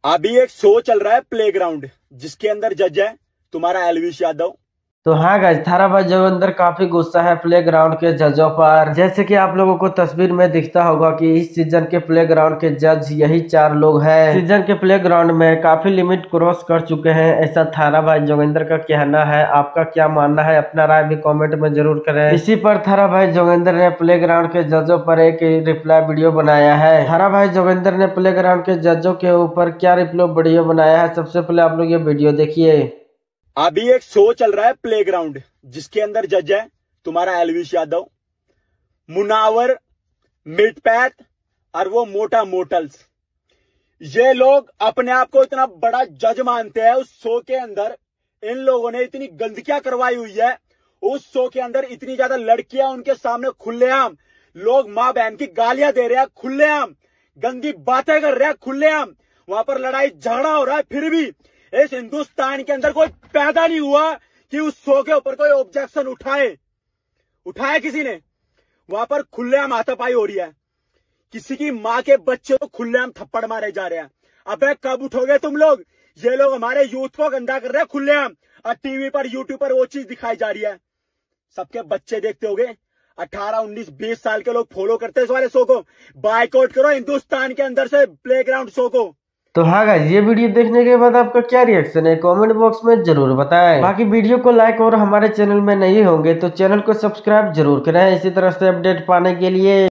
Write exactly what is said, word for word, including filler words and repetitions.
अभी एक शो चल रहा है प्लेग्राउंड, जिसके अंदर जज है तुम्हारा एलविश यादव। तो हाँ गाइस, थाराबाई जोगिंदर काफी गुस्सा है प्लेग्राउंड के जजों पर। जैसे कि आप लोगों को तस्वीर में दिखता होगा कि इस सीजन के प्लेग्राउंड के जज यही चार लोग हैं। सीजन के प्लेग्राउंड में काफी लिमिट क्रॉस कर चुके हैं, ऐसा थाराबाई जोगिंदर का कहना है। आपका क्या मानना है? अपना राय भी कॉमेंट में जरूर करें। इसी पर थाराबाई जोगिंदर ने प्लेग्राउंड के जजों पर एक रिप्लाई वीडियो बनाया है। थाराबाई जोगिंदर ने प्लेग्राउंड के जजों के ऊपर क्या रिप्लाई वीडियो बनाया है, सबसे पहले आप लोग ये वीडियो देखिए। अभी एक शो चल रहा है प्लेग्राउंड, जिसके अंदर जज है तुम्हारा एलविश यादव, मुनावर, मिडपैथ और वो मोटा मोटल्स। ये लोग अपने आप को इतना बड़ा जज मानते हैं। उस शो के अंदर इन लोगों ने इतनी गंदगियां करवाई हुई है। उस शो के अंदर इतनी ज्यादा लड़कियां उनके सामने खुलेआम, लोग मां बहन की गालियां दे रहे हैं खुलेआम, गंदी बातें कर रहे हैं खुलेआम, वहां पर लड़ाई झगड़ा हो रहा है। फिर भी इस हिंदुस्तान के अंदर कोई पैदा नहीं हुआ कि उस शो के ऊपर कोई ऑब्जेक्शन उठाए उठाए किसी ने। वहां पर खुलेआम हाथापाई हो रही है, किसी की मां के बच्चे को खुलेआम थप्पड़ मारे जा रहे हैं। अबे कब उठोगे तुम लोग? ये लोग हमारे यूथ को गंदा कर रहे हैं खुलेआम, और टीवी पर यूट्यूब पर वो चीज दिखाई जा रही है। सबके बच्चे देखते होगे, अठारह उन्नीस बीस साल के लोग फॉलो करते हैं इस वाले शो को। बायकॉट करो हिंदुस्तान के अंदर से प्लेग्राउंड शो को। तो हाँ गाइस, ये वीडियो देखने के बाद आपका क्या रिएक्शन है कमेंट बॉक्स में जरूर बताएं। बाकी वीडियो को लाइक और हमारे चैनल में नहीं होंगे तो चैनल को सब्सक्राइब जरूर करें इसी तरह से अपडेट पाने के लिए।